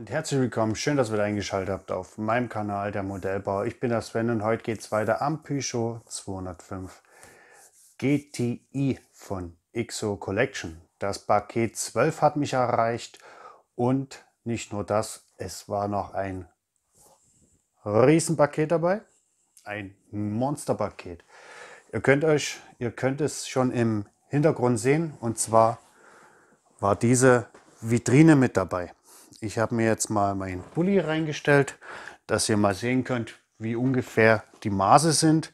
Und herzlich willkommen, schön, dass ihr wieder eingeschaltet habt auf meinem Kanal der Modellbau. Ich bin der Sven und heute geht es weiter am Peugeot 205 GTI von XO Collection. Das Paket 12 hat mich erreicht und nicht nur das, es war noch ein Riesenpaket dabei, ein Monsterpaket. Ihr könnt es schon im Hintergrund sehen, und zwar war diese Vitrine mit dabei. Ich habe mir jetzt mal meinen Bulli reingestellt, dass ihr mal sehen könnt, wie ungefähr die Maße sind.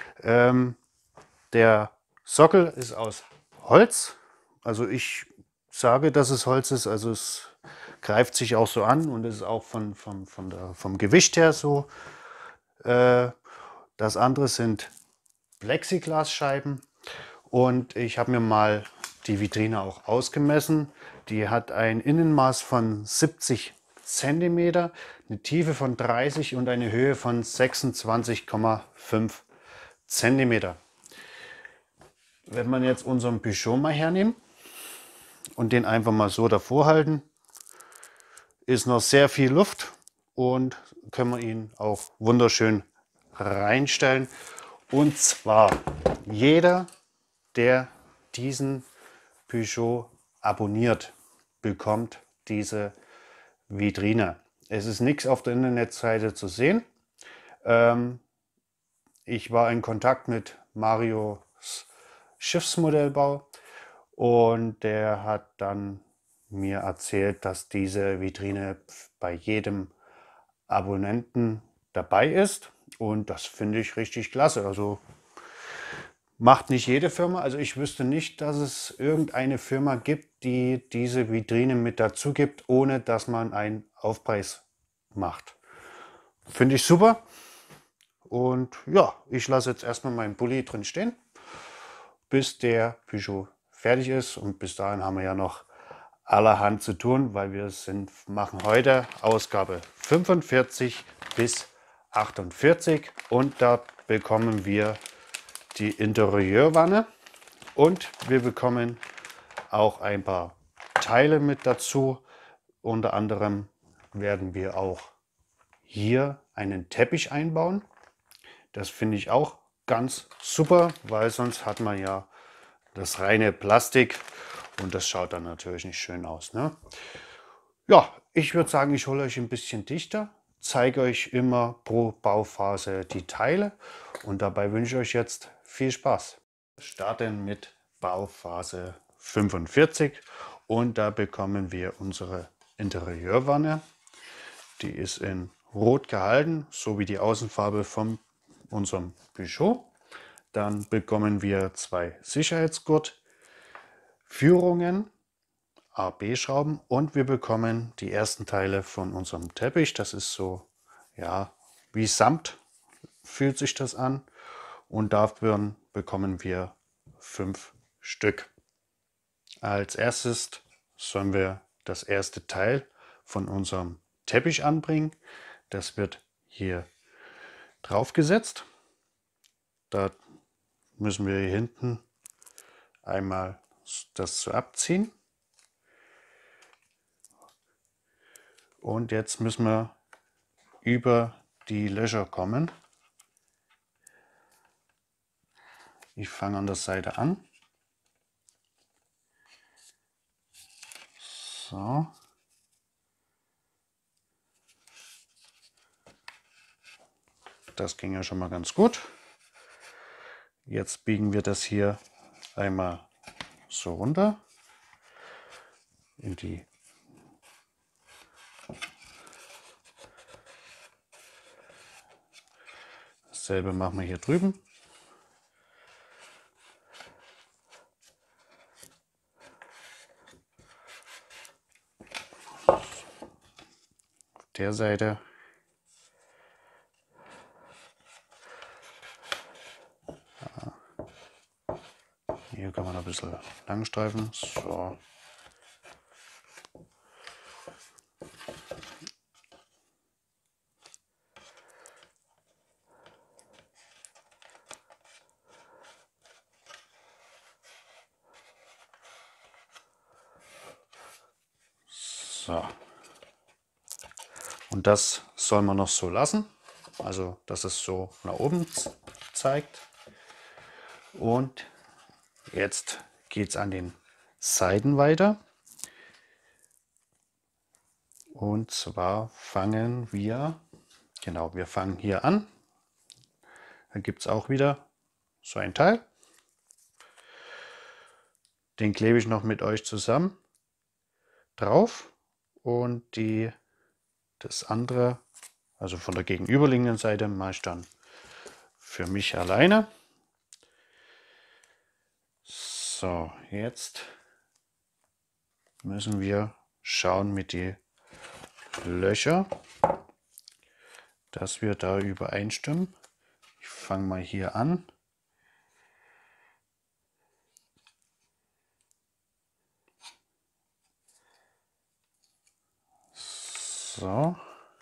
Der Sockel ist aus Holz. Also ich sage, dass es Holz ist. Also es greift sich auch so an und es ist auch vom Gewicht her so. Das andere sind Plexiglasscheiben. Und ich habe mir mal die Vitrine auch ausgemessen. Die hat ein Innenmaß von 70 cm, eine Tiefe von 30 und eine Höhe von 26,5 cm. Wenn man jetzt unseren Peugeot mal hernehmen und den einfach mal so davor halten, ist noch sehr viel Luft und können wir ihn auch wunderschön reinstellen. Und zwar jeder, der diesen Peugeot abonniert, bekommt diese Vitrine. Es ist nichts auf der Internetseite zu sehen. Ich war in Kontakt mit Marios Schiffsmodellbau und der hat dann mir erzählt, dass diese Vitrine bei jedem Abonnenten dabei ist, und das finde ich richtig klasse. Also macht nicht jede Firma. Also ich wüsste nicht, dass es irgendeine Firma gibt, die diese Vitrine mit dazu gibt, ohne dass man einen Aufpreis macht. Finde ich super. Und ja, ich lasse jetzt erstmal meinen Bulli drin stehen, bis der Peugeot fertig ist. Und bis dahin haben wir ja noch allerhand zu tun, weil machen heute Ausgabe 45 bis 48 und da bekommen wir die Interieurwanne und wir bekommen auch ein paar Teile mit dazu. Unter anderem werden wir auch hier einen Teppich einbauen. Das finde ich auch ganz super, weil sonst hat man ja das reine Plastik und das schaut dann natürlich nicht schön aus, ne? Ja, ich würde sagen, ich hole euch ein bisschen dichter, zeige euch immer pro Bauphase die Teile und dabei wünsche ich euch jetzt viel Spaß. Wir starten mit Bauphase 45 und da bekommen wir unsere Interieurwanne. Die ist in Rot gehalten, so wie die Außenfarbe von unserem Peugeot. Dann bekommen wir zwei Sicherheitsgurtführungen, A-B-Schrauben, und wir bekommen die ersten Teile von unserem Teppich. Das ist so, ja, wie Samt fühlt sich das an. Und dafür bekommen wir 5 Stück. Als erstes sollen wir das erste Teil von unserem Teppich anbringen. Das wird hier drauf gesetzt. Da müssen wir hier hinten einmal das so abziehen. Und jetzt müssen wir über die Löcher kommen. Ich fange an der Seite an. So. Das ging ja schon mal ganz gut. Jetzt biegen wir das hier einmal so runter in die dasselbe machen wir hier drüben. Auf der Seite. Hier kann man ein bisschen lang streifen. So. So. Und das soll man noch so lassen, also dass es so nach oben zeigt. Und jetzt geht es an den Seiten weiter. Und zwar fangen wir, genau, wir fangen hier an. Da gibt es auch wieder so ein Teil. Den klebe ich noch mit euch zusammen drauf. Und das andere, also von der gegenüberliegenden Seite, mache ich dann für mich alleine. So, jetzt müssen wir schauen mit die Löcher, dass wir da übereinstimmen. Ich fange mal hier an. So.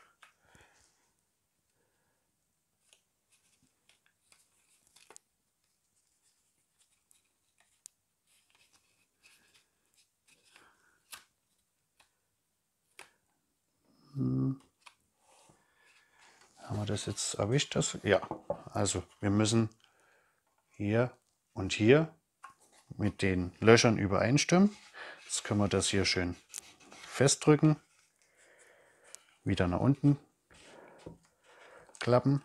Haben wir das jetzt erwischt? Ja, also wir müssen hier und hier mit den Löchern übereinstimmen. Jetzt können wir das hier schön festdrücken, wieder nach unten klappen.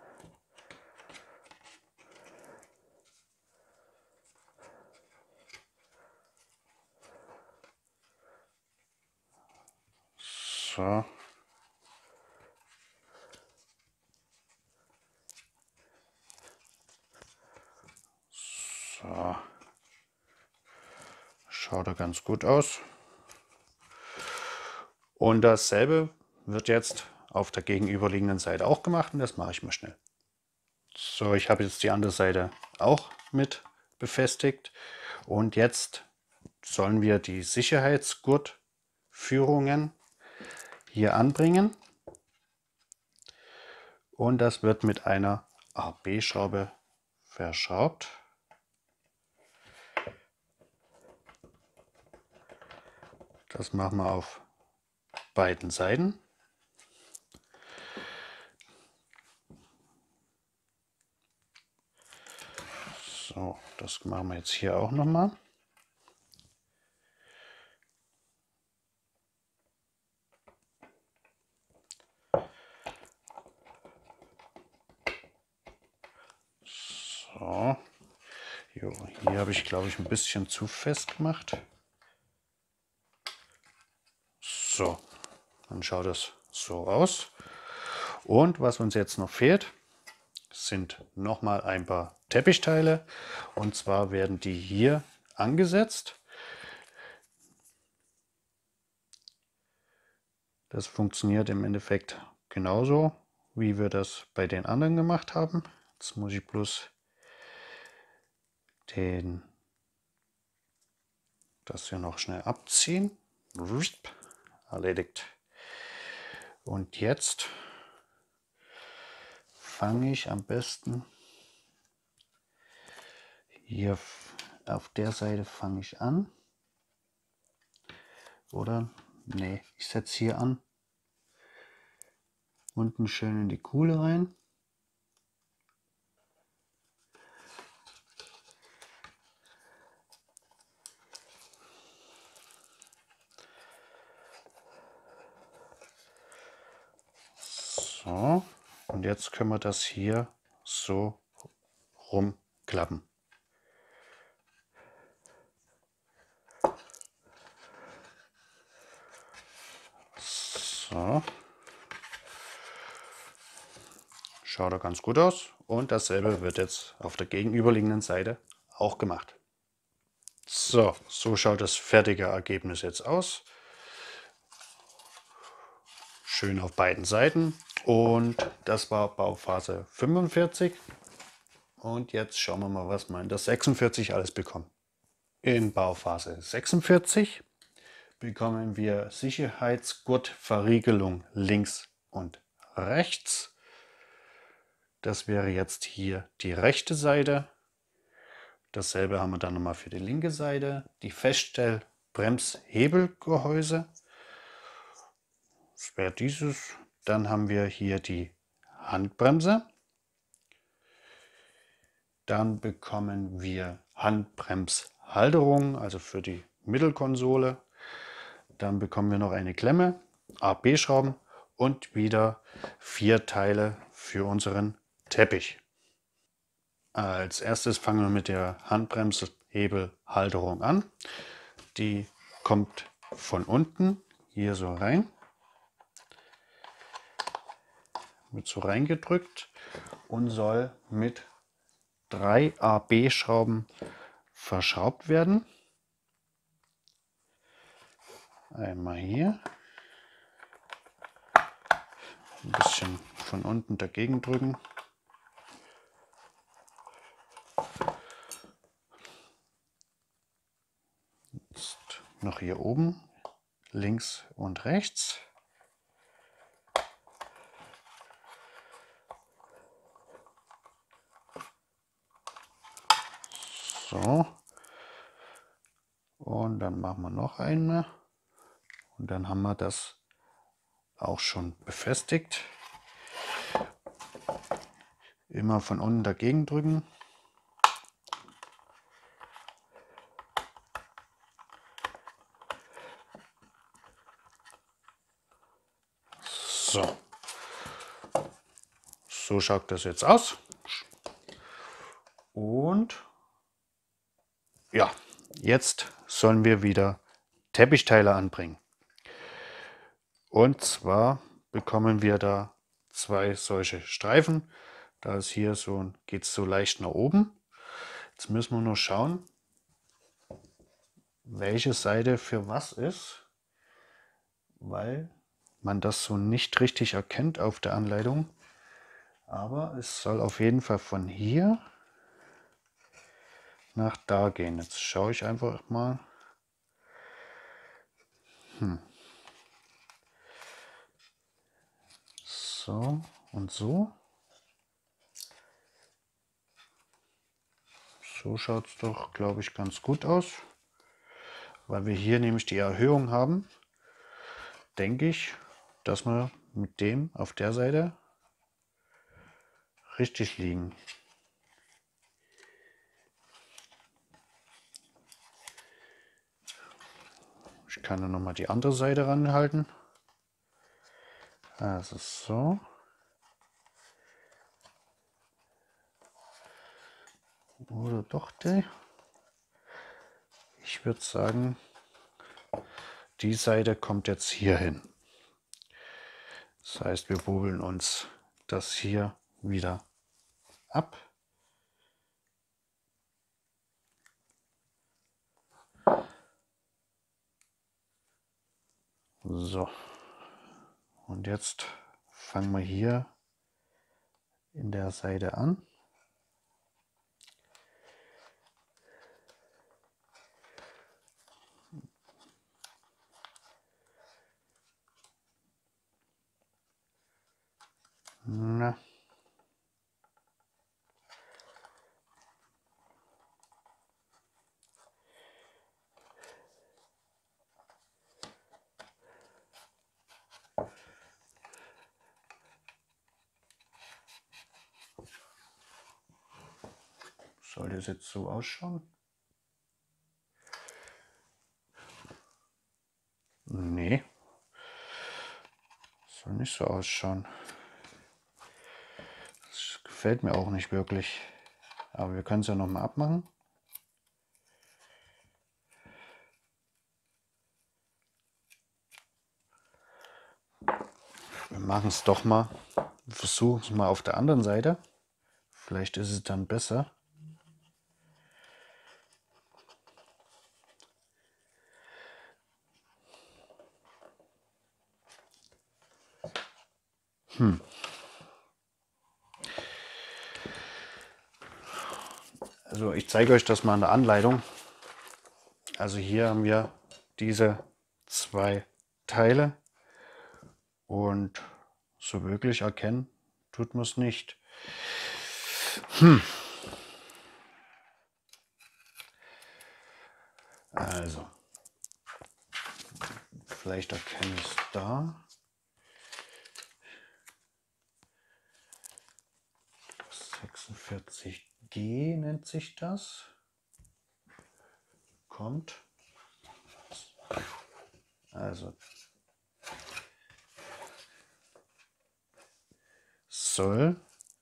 So. So. Schaut da ganz gut aus. Und dasselbe wird jetzt auf der gegenüberliegenden Seite auch gemacht und das mache ich mal schnell. So, ich habe jetzt die andere Seite auch mit befestigt und jetzt sollen wir die Sicherheitsgurtführungen hier anbringen und das wird mit einer AB-Schraube verschraubt. Das machen wir auf beiden Seiten. So, das machen wir jetzt hier auch noch mal. So, hier habe ich, glaube ich, ein bisschen zu fest gemacht. So, dann schaut es so aus. Und was uns jetzt noch fehlt, sind noch mal ein paar Teppichteile. Und zwar werden die hier angesetzt. Das funktioniert im Endeffekt genauso, wie wir das bei den anderen gemacht haben. Jetzt muss ich bloß das hier noch schnell abziehen. Erledigt. Und jetzt fange ich am besten hier auf der Seite fange ich an. Oder? Nee, ich setze hier an. Unten schön in die Kuhle rein. So, und jetzt können wir das hier so rumklappen. So. Schaut da ganz gut aus. Und dasselbe wird jetzt auf der gegenüberliegenden Seite auch gemacht. So, so schaut das fertige Ergebnis jetzt aus. Schön auf beiden Seiten. Und das war Bauphase 45. Und jetzt schauen wir mal, was wir in der 46 alles bekommen. In Bauphase 46 bekommen wir Sicherheitsgurtverriegelung links und rechts. Das wäre jetzt hier die rechte Seite. Dasselbe haben wir dann nochmal für die linke Seite. Die Feststellbremshebelgehäuse. Das wäre dieses. Dann haben wir hier die Handbremse. Dann bekommen wir Handbremshalterung, also für die Mittelkonsole. Dann bekommen wir noch eine Klemme, A-B-Schrauben und wieder 4 Teile für unseren Teppich. Als erstes fangen wir mit der Handbremshebelhalterung an. Die kommt von unten hier so rein, wird so reingedrückt und soll mit 3 A-B-Schrauben verschraubt werden. Einmal hier, ein bisschen von unten dagegen drücken. Jetzt noch hier oben, links und rechts. So. Und dann machen wir noch eine. Und dann haben wir das auch schon befestigt. Immer von unten dagegen drücken. So. So schaut das jetzt aus. Und ja, jetzt sollen wir wieder Teppichteile anbringen. Und zwar bekommen wir da 2 solche Streifen. Da ist hier so, geht es so leicht nach oben. Jetzt müssen wir nur schauen, welche Seite für was ist, weil man das so nicht richtig erkennt auf der Anleitung. Aber es soll auf jeden Fall von hier nach da gehen. Jetzt schaue ich einfach mal. So und so. So schaut es doch, glaube ich, ganz gut aus. Weil wir hier nämlich die Erhöhung haben, denke ich, dass wir mit dem auf der Seite richtig liegen. Ich kann dann noch mal die andere Seite ranhalten. Also so. Oder doch die? Ich würde sagen, die Seite kommt jetzt hier hin. Das heißt, wir bubbeln uns das hier wieder ab. So. Und jetzt fangen wir hier in der Seite an. Na. Soll das jetzt so ausschauen? Nee. Soll nicht so ausschauen. Das gefällt mir auch nicht wirklich. Aber wir können es ja noch mal abmachen. Wir machen es doch mal. Wir versuchen es mal auf der anderen Seite. Vielleicht ist es dann besser. Also ich zeige euch das mal in der Anleitung. Also hier haben wir diese 2 Teile und so wirklich erkennen tut man es nicht. Also, vielleicht erkenne ich es da. 40G nennt sich das. Kommt. Also soll.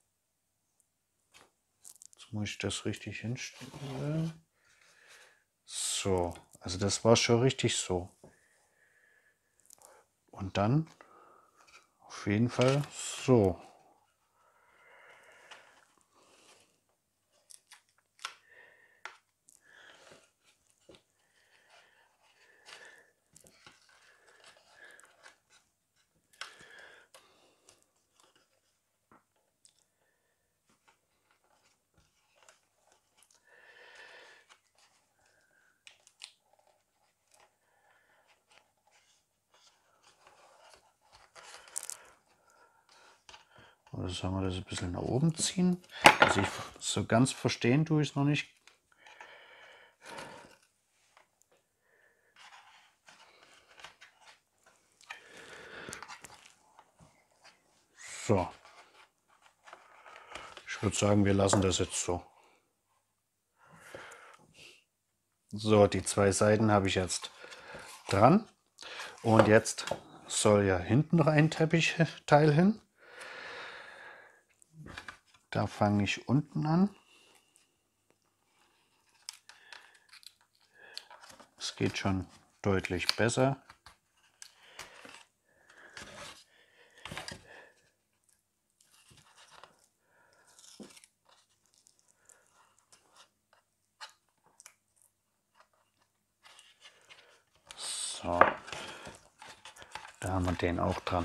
Jetzt muss ich das richtig hinstellen. So, also das war schon richtig so. Und dann auf jeden Fall so. Oder sagen wir das ein bisschen nach oben ziehen. Also so ganz verstehen tue ich es noch nicht. So. Ich würde sagen, wir lassen das jetzt so. So, die zwei Seiten habe ich jetzt dran. Und jetzt soll ja hinten noch ein Teppichteil hin. Da fange ich unten an. Es geht schon deutlich besser. So, da haben wir den auch dran.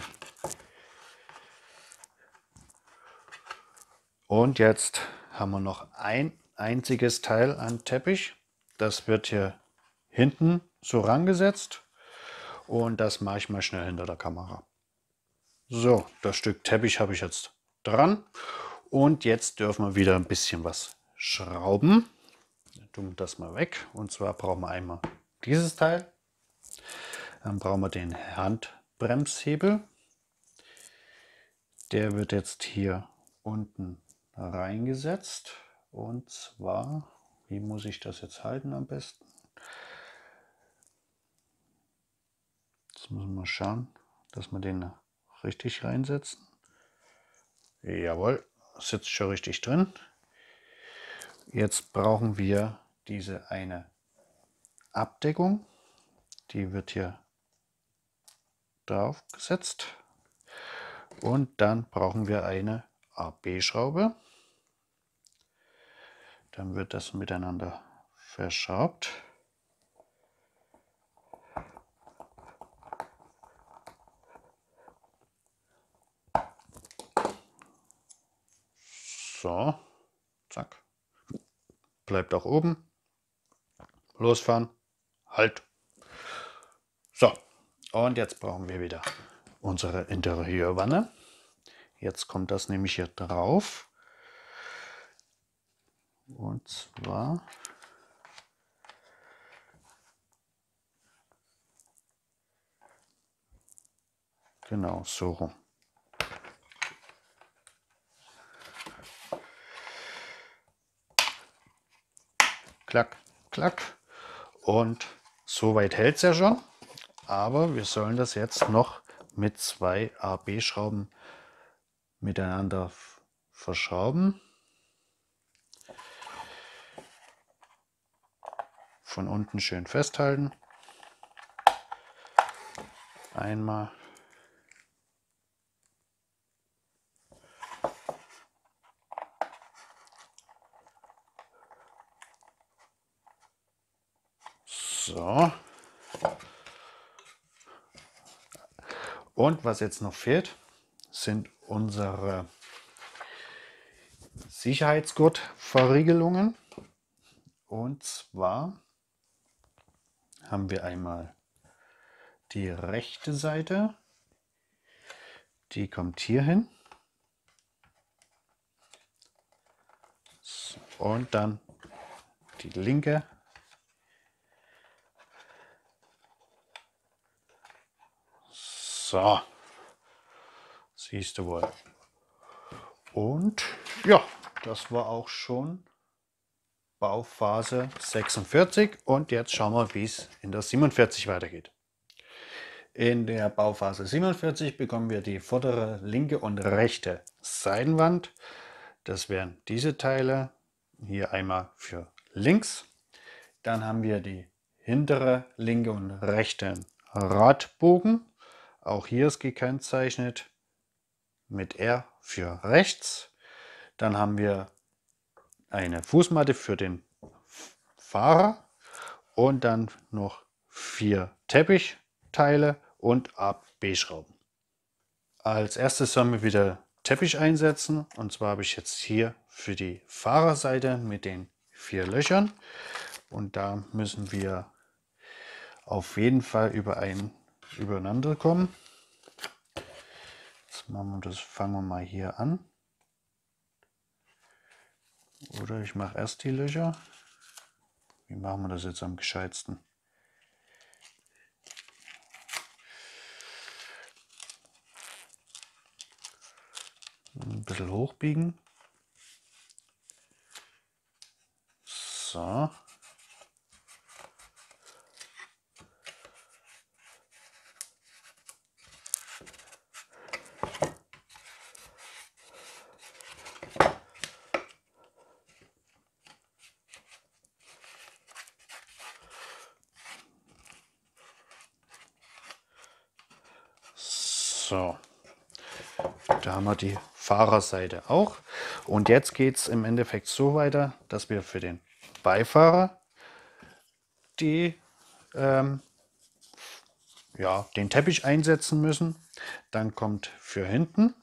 Und jetzt haben wir noch ein einziges Teil an Teppich. Das wird hier hinten so rangesetzt. Und das mache ich mal schnell hinter der Kamera. So, das Stück Teppich habe ich jetzt dran. Und jetzt dürfen wir wieder ein bisschen was schrauben. Dann tun wir das mal weg. Und zwar brauchen wir einmal dieses Teil. Dann brauchen wir den Handbremshebel. Der wird jetzt hier unten reingesetzt. Und zwar, wie muss ich das jetzt halten am besten? Jetzt müssen wir mal schauen, dass wir den richtig reinsetzen. Jawohl, sitzt schon richtig drin. Jetzt brauchen wir diese eine Abdeckung. Die wird hier drauf gesetzt. Und dann brauchen wir eine AB-Schraube. Dann wird das miteinander verschraubt. So, zack. Bleibt auch oben. Losfahren. Halt. So, und jetzt brauchen wir wieder unsere Interieurwanne. Jetzt kommt das nämlich hier drauf. Und zwar genau so rum. Klack, klack. Und soweit hält es ja schon. Aber wir sollen das jetzt noch mit zwei AB-Schrauben miteinander verschrauben. Von unten schön festhalten. Einmal. So. Und was jetzt noch fehlt, sind unsere Sicherheitsgurtverriegelungen. Und zwar haben wir einmal die rechte Seite, die kommt hier hin. Und dann die linke. So, siehst du wohl. Und ja, das war auch schon Bauphase 46 und jetzt schauen wir, wie es in der 47 weitergeht. In der Bauphase 47 bekommen wir die vordere linke und rechte Seitenwand. Das wären diese Teile, hier einmal für links. Dann haben wir die hintere linke und rechte Radbogen. Auch hier ist gekennzeichnet mit R für rechts. Dann haben wir eine Fußmatte für den Fahrer und dann noch 4 Teppichteile und AB-Schrauben. Als erstes sollen wir wieder Teppich einsetzen, und zwar habe ich jetzt hier für die Fahrerseite mit den 4 Löchern, und da müssen wir auf jeden Fall übereinander kommen. Jetzt machen wir das, fangen wir mal hier an. Oder ich mache erst die Löcher. Wie machen wir das jetzt am gescheitsten? Ein bisschen hochbiegen. So. So. Da haben wir die Fahrerseite auch. Und jetzt geht es im Endeffekt so weiter, dass wir für den Beifahrer den Teppich einsetzen müssen. Dann kommt für hinten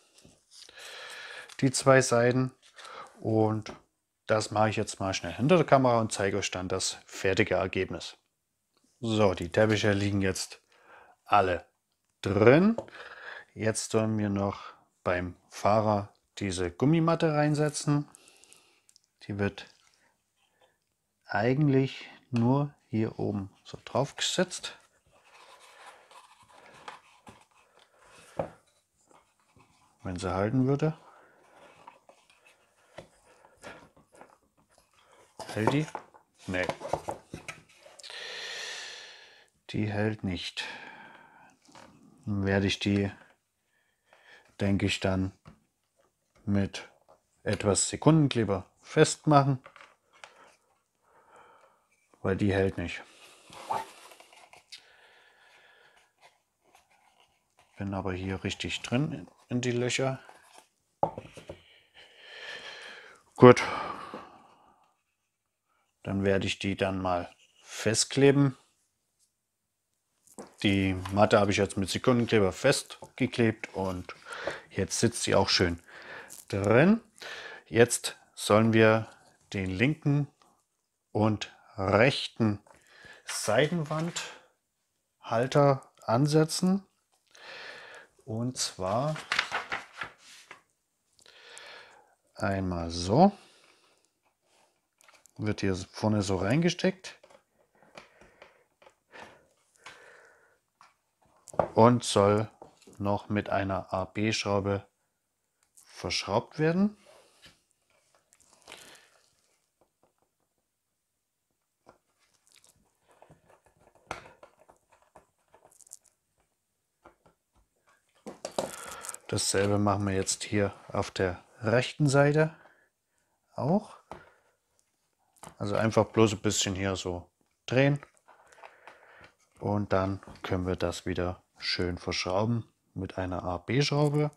die 2 Seiten, und das mache ich jetzt mal schnell hinter der Kamera und zeige euch dann das fertige Ergebnis. So, die Teppiche liegen jetzt alle drin. Jetzt sollen wir noch beim Fahrer diese Gummimatte reinsetzen. Die wird eigentlich nur hier oben so drauf gesetzt. Wenn sie halten würde. Hält die? Nee. Die hält nicht. Dann werde ich die, denke ich, dann mit etwas Sekundenkleber festmachen, weil die hält nicht. Bin aber hier richtig drin in die Löcher. Gut, dann werde ich die dann mal festkleben. Die Matte habe ich jetzt mit Sekundenkleber festgeklebt und jetzt sitzt sie auch schön drin. Jetzt sollen wir den linken und rechten Seitenwandhalter ansetzen. Und zwar einmal so. Wird hier vorne so reingesteckt. Und soll noch mit einer AB-Schraube verschraubt werden. Dasselbe machen wir jetzt hier auf der rechten Seite auch. Also einfach bloß ein bisschen hier so drehen. Und dann können wir das wieder schön verschrauben mit einer AB-Schraube.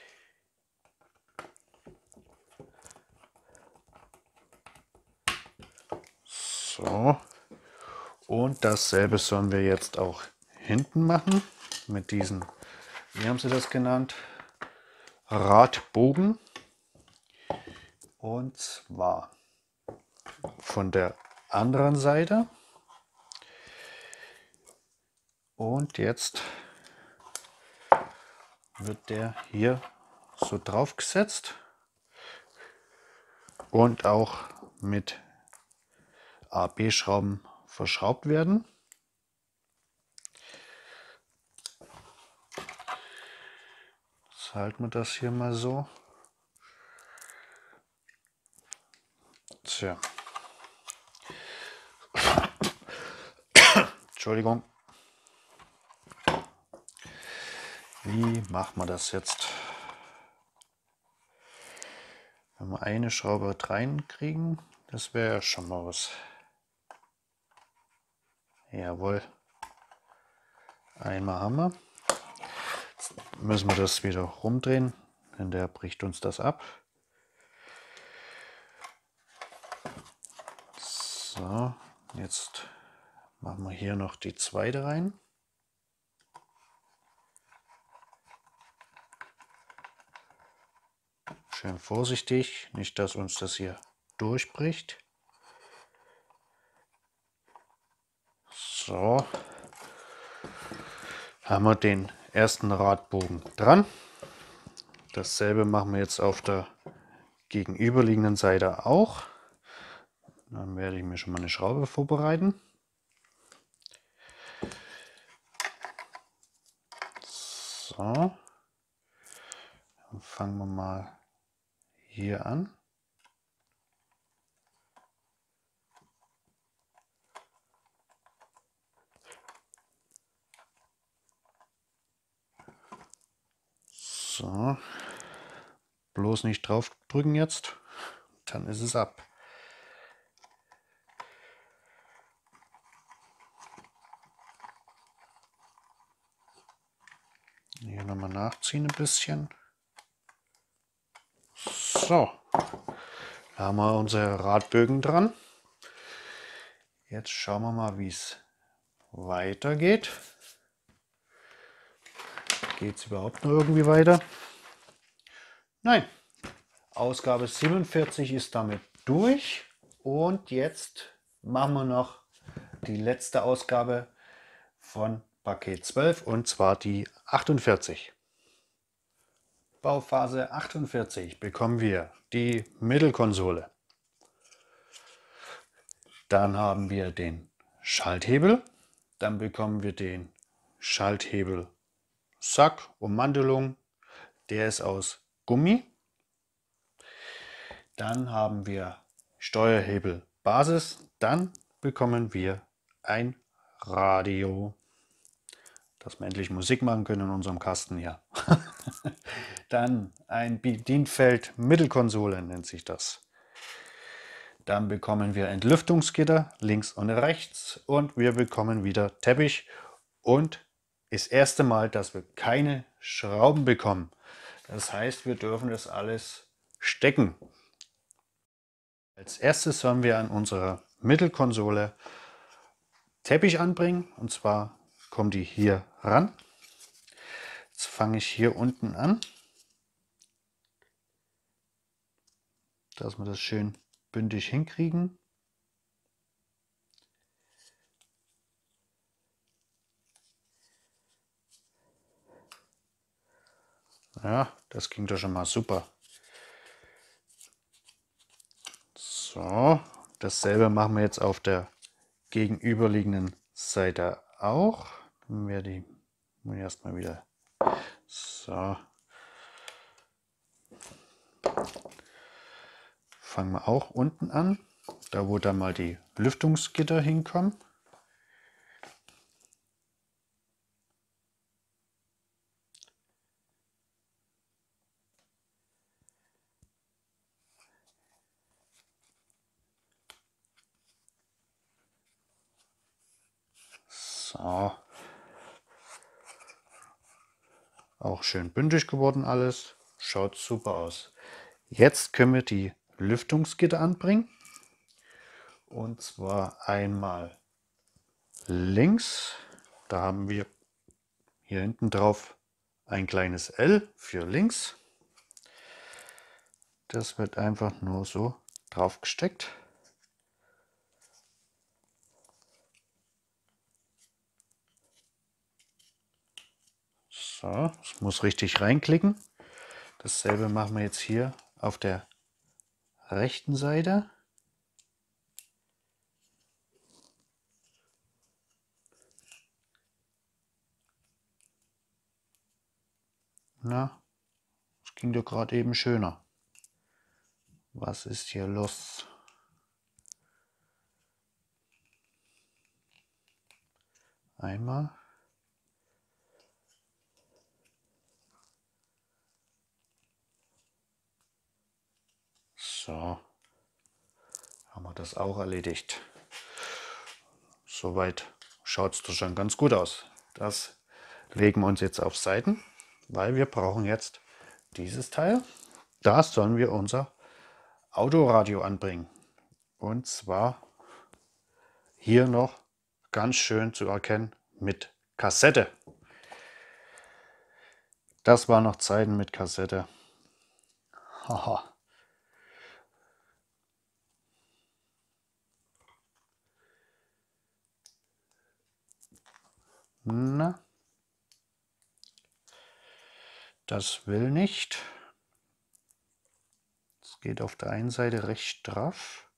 So. Und dasselbe sollen wir jetzt auch hinten machen mit diesen, wie haben sie das genannt? Radbogen. Und zwar von der anderen Seite. Und jetzt wird der hier so drauf gesetzt und auch mit AB-Schrauben verschraubt werden. Jetzt halten wir das hier mal so. So. Entschuldigung. Wie machen wir das jetzt? Wenn wir eine Schraube reinkriegen, das wäre ja schon mal was. Jawohl. Einmal haben wir. Jetzt müssen wir das wieder rumdrehen, denn der bricht uns das ab. So, jetzt machen wir hier noch die zweite rein. Schön vorsichtig, nicht dass uns das hier durchbricht. So, haben wir den ersten Radbogen dran. Dasselbe machen wir jetzt auf der gegenüberliegenden Seite auch. Dann werde ich mir schon mal eine Schraube vorbereiten. So, dann fangen wir mal hier an. So, bloß nicht drauf drücken jetzt, dann ist es ab. Hier nochmal nachziehen ein bisschen. So, da haben wir unsere Radbögen dran. Jetzt schauen wir mal, wie es weitergeht. Geht es überhaupt noch irgendwie weiter? Nein. Ausgabe 47 ist damit durch. Und jetzt machen wir noch die letzte Ausgabe von Paket 12 und zwar die 48. Bauphase 48 bekommen wir die Mittelkonsole. Dann haben wir den Schalthebel. Dann bekommen wir den Schalthebelsack, Ummantelung. Der ist aus Gummi. Dann haben wir Steuerhebelbasis. Dann bekommen wir ein Radio, dass wir endlich Musik machen können in unserem Kasten hier. Dann ein Bedienfeld Mittelkonsole nennt sich das. Dann bekommen wir Entlüftungsgitter links und rechts und wir bekommen wieder Teppich und das erste Mal, dass wir keine Schrauben bekommen. Das heißt, wir dürfen das alles stecken. Als erstes sollen wir an unserer Mittelkonsole Teppich anbringen und zwar kommen die hier ran. Jetzt fange ich hier unten an, dass wir das schön bündig hinkriegen. Ja, das ging doch schon mal super. So, dasselbe machen wir jetzt auf der gegenüberliegenden Seite auch. Dann werde ich erstmal wieder so. Fangen wir auch unten an, da wo dann mal die Lüftungsgitter hinkommen. So. Auch schön bündig geworden alles. Schaut super aus. Jetzt können wir die Lüftungsgitter anbringen. Und zwar einmal links. Da haben wir hier hinten drauf ein kleines L für links. Das wird einfach nur so drauf gesteckt. So, es muss richtig reinklicken. Dasselbe machen wir jetzt hier auf der rechten Seite. Na, es ging doch gerade eben schöner. Was ist hier los? Einmal. So, haben wir das auch erledigt. Soweit schaut es doch schon ganz gut aus. Das legen wir uns jetzt auf Seiten, weil wir brauchen jetzt dieses Teil. Da sollen wir unser Autoradio anbringen. Und zwar hier noch ganz schön zu erkennen mit Kassette. Das waren noch Zeiten mit Kassette. Haha. Na, das will nicht. Es geht auf der einen Seite recht straff.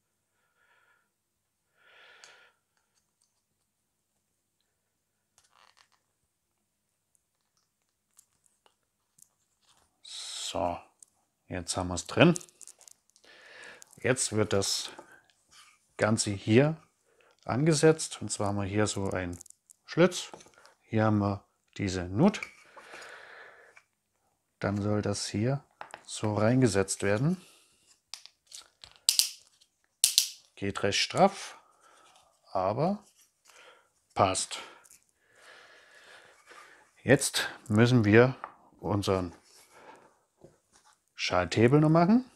So, jetzt haben wir es drin. Jetzt wird das Ganze hier angesetzt. Und zwar haben wir hier so einen Schlitz. Hier haben wir diese Nut. Dann soll das hier so reingesetzt werden. Geht recht straff, aber passt. Jetzt müssen wir unseren Schalthebel noch machen.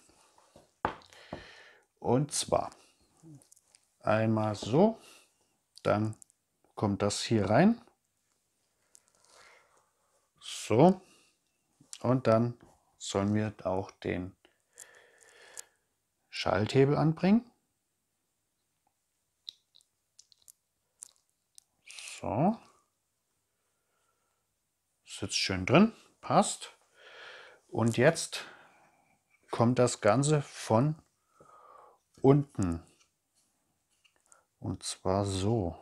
Und zwar einmal so, dann kommt das hier rein. So, und dann sollen wir auch den Schalthebel anbringen. So, sitzt schön drin, passt. Und jetzt kommt das Ganze von unten. Und zwar so.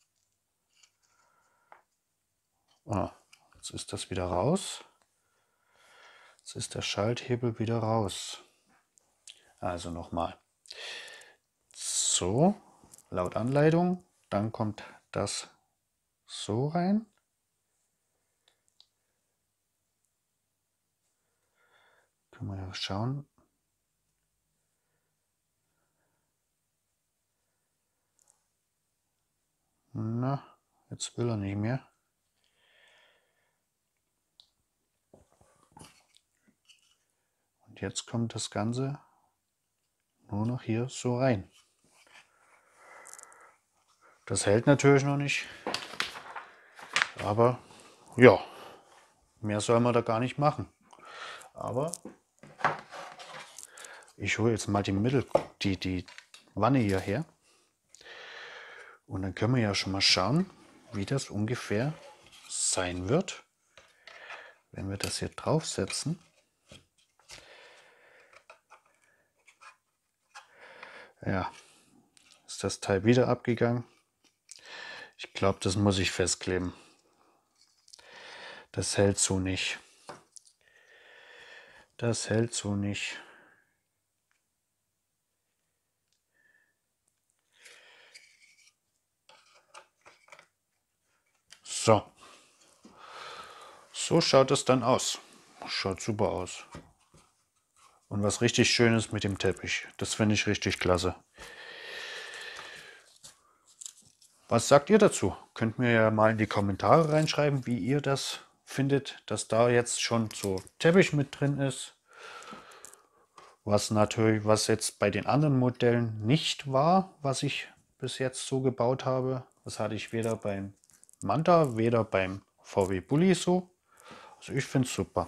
Oh, jetzt ist das wieder raus. Jetzt ist der Schalthebel wieder raus. Also nochmal. So, laut Anleitung. Dann kommt das so rein. Können wir ja schauen. Na, jetzt will er nicht mehr. Und jetzt kommt das Ganze nur noch hier so rein. Das hält natürlich noch nicht. Aber ja, mehr soll man da gar nicht machen. Aber ich hole jetzt mal die Wanne hierher. Und dann können wir ja schon mal schauen, wie das ungefähr sein wird, wenn wir das hier draufsetzen. Ja, ist das Teil wieder abgegangen. Ich glaube, das muss ich festkleben. Das hält so nicht. Das hält so nicht. So. So schaut es dann aus. Schaut super aus. Und was richtig schön ist mit dem Teppich. Das finde ich richtig klasse. Was sagt ihr dazu? Könnt mir ja mal in die Kommentare reinschreiben, wie ihr das findet, dass da jetzt schon so Teppich mit drin ist. Was jetzt bei den anderen Modellen nicht war, was ich bis jetzt so gebaut habe. Das hatte ich weder beim Manta, weder beim VW Bulli so. Also ich finde es super.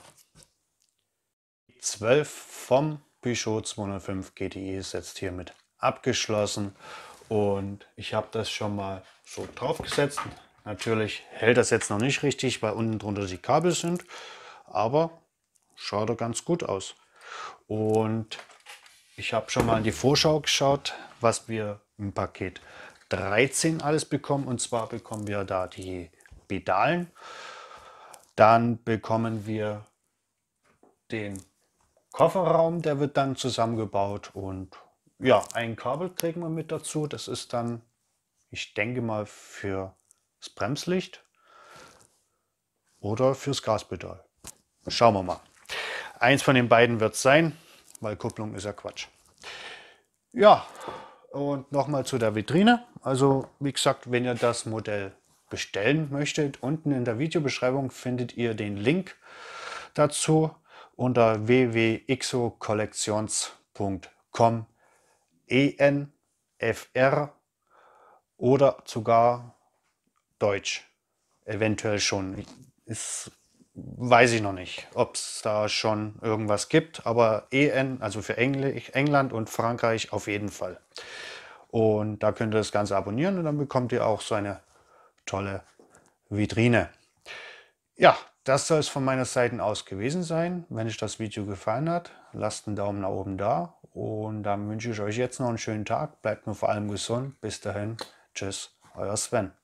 12 vom Peugeot 205 GTI ist jetzt hiermit abgeschlossen und ich habe das schon mal so draufgesetzt. Natürlich hält das jetzt noch nicht richtig, weil unten drunter die Kabel sind, aber schaut doch ganz gut aus. Und ich habe schon mal in die Vorschau geschaut, was wir im Paket 13 alles bekommen. Und zwar bekommen wir da die Pedalen, dann bekommen wir den Kofferraum, der wird dann zusammengebaut und ja, ein Kabel kriegen wir mit dazu. Das ist dann, ich denke mal, für das Bremslicht oder fürs Gaspedal. Schauen wir mal. Eins von den beiden wird es sein, weil Kupplung ist ja Quatsch. Ja, und nochmal zu der Vitrine. Also wie gesagt, wenn ihr das Modell bestellen möchtet, unten in der Videobeschreibung findet ihr den Link dazu unter www.ixocollections.com ENFR oder sogar Deutsch. Eventuell schon. Weiß ich noch nicht, ob es da schon irgendwas gibt, aber EN, also für England und Frankreich auf jeden Fall. Und da könnt ihr das Ganze abonnieren und dann bekommt ihr auch so eine tolle Vitrine. Ja, das soll es von meiner Seite aus gewesen sein. Wenn euch das Video gefallen hat, lasst einen Daumen nach oben da und dann wünsche ich euch jetzt noch einen schönen Tag. Bleibt nur vor allem gesund. Bis dahin, tschüss, euer Sven.